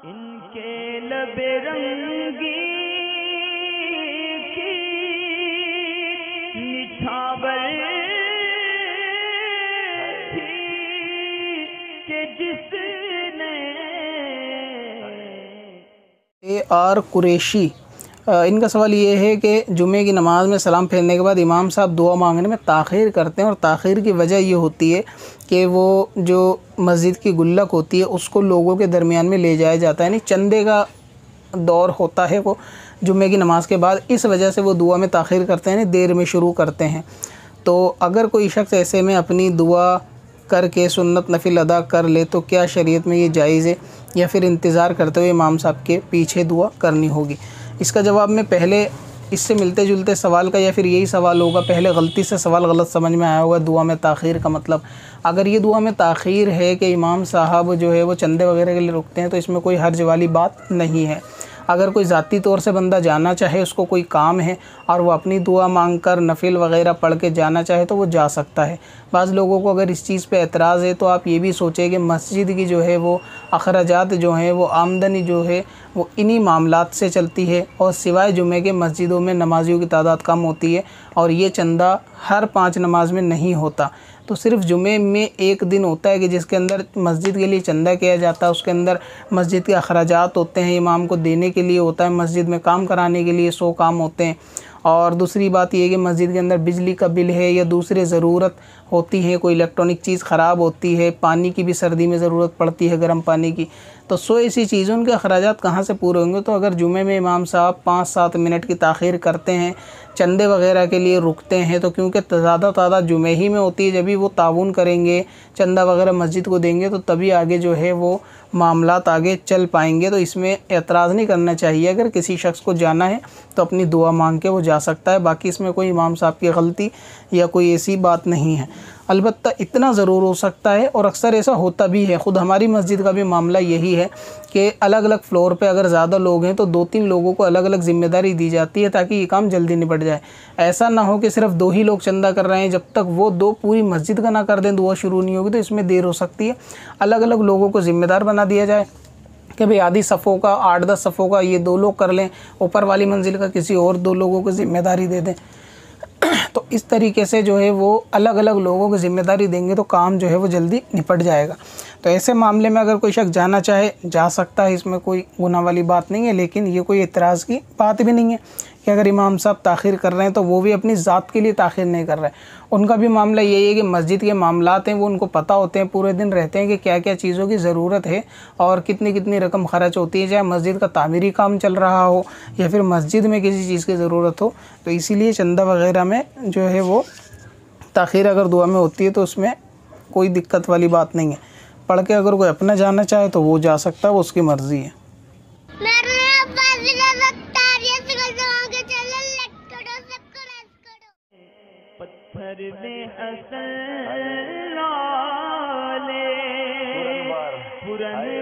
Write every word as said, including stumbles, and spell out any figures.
इनके लबे रंगी की निछावर थी कि जिसने ए आर कुरैशी, इनका सवाल ये है कि जुमे की नमाज़ में सलाम फेरने के बाद इमाम साहब दुआ मांगने में ताख़ीर करते हैं और ताख़ीर की वजह ये होती है कि वो जो मस्जिद की गुल्लक होती है उसको लोगों के दरमियान में ले जाया जाता है, यानी चंदे का दौर होता है वो जुमे की नमाज़ के बाद, इस वजह से वो दुआ में ताख़ीर करते हैं, देर में शुरू करते हैं। तो अगर कोई शख्स ऐसे में अपनी दुआ करके सुन्नत नफिल अदा कर ले तो क्या शरीयत में ये जायज़ है या फिर इंतज़ार करते हुए इमाम साहब के पीछे दुआ करनी होगी? इसका जवाब में पहले इससे मिलते जुलते सवाल का या फिर यही सवाल होगा, पहले गलती से सवाल गलत समझ में आया होगा। दुआ में ताख़ीर का मतलब, अगर ये दुआ में ताख़ीर है कि इमाम साहब जो है वो चंदे वगैरह के लिए रुकते हैं तो इसमें कोई हर्ज वाली बात नहीं है। अगर कोई ज़ाती तौर से बंदा जाना चाहे, उसको कोई काम है और वो अपनी दुआ मांग कर नफिल वगैरह पढ़ के जाना चाहे तो वो जा सकता है। बाज़ लोगों को अगर इस चीज़ पे एतराज़ है तो आप ये भी सोचें कि मस्जिद की जो है वो अखराजात जो हैं, वो आमदनी जो है वो इन्हीं मामलात से चलती है और सिवाय जुमे के मस्जिदों में नमाजियों की तादाद कम होती है और ये चंदा हर पाँच नमाज में नहीं होता। तो सिर्फ़ जुमे में एक दिन होता है कि जिसके अंदर मस्जिद के लिए चंदा किया जाता है, उसके अंदर मस्जिद के अखराजात होते हैं, इमाम को देने के लिए होता है, मस्जिद में काम कराने के लिए सौ काम होते हैं। और दूसरी बात यह कि मस्जिद के अंदर बिजली का बिल है या दूसरे ज़रूरत होती है, कोई इलेक्ट्रॉनिक चीज़ ख़राब होती है, पानी की भी सर्दी में ज़रूरत पड़ती है, गर्म पानी की, तो सो ऐसी चीज़ों के अखराजात कहाँ से पूरे होंगे? तो अगर जुमे में इमाम साहब पाँच सात मिनट की ताख़ीर करते हैं, चंदे वगैरह के लिए रुकते हैं, तो क्योंकि ज़्यादा तादाद जुमे ही में होती है, जब भी वो ताउन करेंगे, चंदा वगैरह मस्जिद को देंगे तो तभी आगे जो है वो मामलात आगे चल पाएंगे। तो इसमें एतराज़ नहीं करना चाहिए। अगर किसी शख्स को जाना है तो अपनी दुआ मांग के वो जा सकता है, बाकी इसमें कोई इमाम साहब की गलती या कोई ऐसी बात नहीं है। अलबत्ता इतना ज़रूर हो सकता है और अक्सर ऐसा होता भी है, ख़ुद हमारी मस्जिद का भी मामला यही है कि अलग अलग फ़्लोर पे अगर ज़्यादा लोग हैं तो दो तीन लोगों को अलग अलग ज़िम्मेदारी दी जाती है ताकि ये काम जल्दी निपट जाए। ऐसा ना हो कि सिर्फ दो ही लोग चंदा कर रहे हैं, जब तक वो दो पूरी मस्जिद का ना कर दें दुआ शुरू नहीं होगी तो इसमें देर हो सकती है। अलग अलग लोगों को ज़िम्मेदार बना दिया जाए कि भाई आधी सफ़ों का, आठ दस सफ़ों का ये दो लोग कर लें, ऊपर वाली मंजिल का किसी और दो लोगों को ज़िम्मेदारी दे दें। तो इस तरीके से जो है वो अलग अलग लोगों को ज़िम्मेदारी देंगे तो काम जो है वो जल्दी निपट जाएगा। तो ऐसे मामले में अगर कोई शख्स जाना चाहे जा सकता है, इसमें कोई गुनाह वाली बात नहीं है। लेकिन ये कोई एतराज़ की बात भी नहीं है कि अगर इमाम साहब ताख़ीर कर रहे हैं तो वो भी अपनी ज़ात के लिए ताख़ीर नहीं कर रहे हैं। उनका भी मामला यही है कि मस्जिद के मामलात हैं वो उनको पता होते हैं, पूरे दिन रहते हैं कि क्या क्या चीज़ों की ज़रूरत है और कितनी कितनी रकम ख़र्च होती है, चाहे मस्जिद का तामीरी काम चल रहा हो या फिर मस्जिद में किसी चीज़ की ज़रूरत हो। तो इसीलिए चंदा वगैरह में जो है वो ताख़ीर अगर दुआ में होती है तो उसमें कोई दिक्कत वाली बात नहीं है। पढ़ के अगर कोई अपना जाना चाहे तो वो जा सकता है, वो उसकी मर्ज़ी है। पत्थर में असल लाले पुरन